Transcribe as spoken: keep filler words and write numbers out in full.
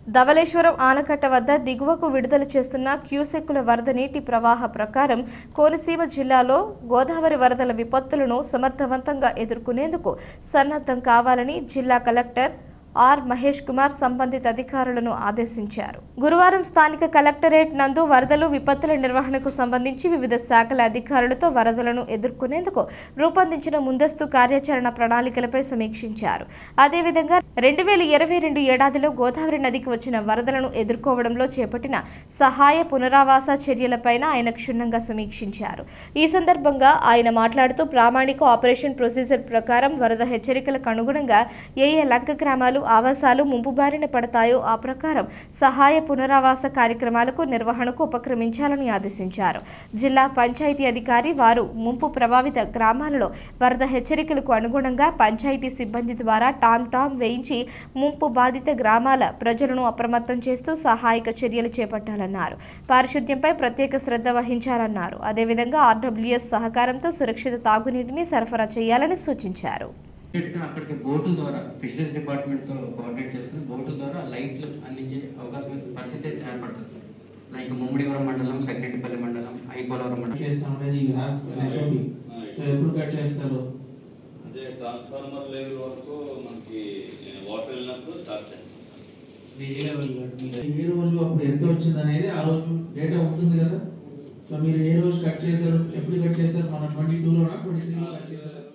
ధవళేశ్వరం ఆనకట్ట వద్ద దిగువకు విడుదల చేస్తున్న క్యూసెక్కుల వరద నీటి ప్రవాహ ప్రకారం కోనసీమ జిల్లాలో గోదావరి వరదల విపత్తులను సమర్థవంతంగా ఎదుర్కొనేందుకు సన్నద్ధం కావాలని జిల్లా కలెక్టర్ ఆర్ మహేష్ కుమార్ సంబంధిత అధికారులను ఆదేశించారు. గురువారం స్థానిక కలెక్టరేట్ నందు వరదలు విపత్తుల నిర్వహణకు సంబంధించి వివిధ శాఖల అధికారులతో వరదలను ఎదుర్కొనేందుకు రూపొందించిన ముందస్తు కార్యాచరణ ప్రణాళికలపై సమీక్షించారు. అదేవిధంగా రెండు వేల ఇరవై రెండు ఏడాదిలో గోదావరి నదికి వచ్చిన వరదలను ఎదుర్కోవడంలో చేపట్టిన సహాయ పునరావాస చర్యలపైన ఆయన క్షుణ్ణంగా సమీక్షించారు. ఈ సందర్భంగా ఆయన మాట్లాడుతూ ప్రామాణిక ఆపరేషన్ ప్రొసీజర్ ప్రకారం వరద హెచ్చరికలకు అనుగుణంగా ఏ ఏ లంక గ్రామాలు ఆవాసాలు ముంపు బారిన పడతాయో ఆ ప్రకారం సహాయ పునరావాస కార్యక్రమాలకు నిర్వహణకు ఉపక్రమించాలని ఆదేశించారు. జిల్లా పంచాయతీ అధికారి వారు ముంపు ప్రభావిత గ్రామాలలో వరద హెచ్చరికలకు అనుగుణంగా పంచాయతీ సిబ్బంది ద్వారా టామ్ టామ్ వేయించి ముంపు బాధిత గ్రామాల ప్రజలను అప్రమత్తం చేస్తూ సహాయక చర్యలు చేపట్టాలన్నారు. పారిశుద్ధ్యంపై ప్రత్యేక శ్రద్ధ వహించాలన్నారు. అదేవిధంగా ఆర్డబ్ల్యూఎస్ సహకారంతో సురక్షిత తాగునీటిని సరఫరా చేయాలని సూచించారు. అక్కడికి బోటు ద్వారా ఫిషరీస్ డిపార్ట్మెంట్ తో కోఆర్డినేట్ చేసుకుని బోటు ద్వారా లైట్లు అందించే అవకాశం పరిస్థితి ఏర్పడుతుంది సార్. లైక్ ముమ్మిడివరం మండలం, సెక్రటరీపల్లి మండలం, ఐపోలవరం మండలం ఎప్పుడు కట్ చేస్తారు? అదే ట్రాన్స్ఫార్మర్ లెవెల్ వరకు మనకి వాటర్ వెళ్ళినప్పుడు స్టార్ట్ చేస్తాం. ఏ రోజు అప్పుడు ఎంత వచ్చింది అనేది ఆ రోజు డేటా ఉంటుంది కదా. సో మీరు ఏ రోజు కట్ చేశారు, ఎప్పుడు కట్ చేశారు? మన ట్వంటీ టూ లోనా ట్వంటీ త్రీ లో కట్ చేశారు?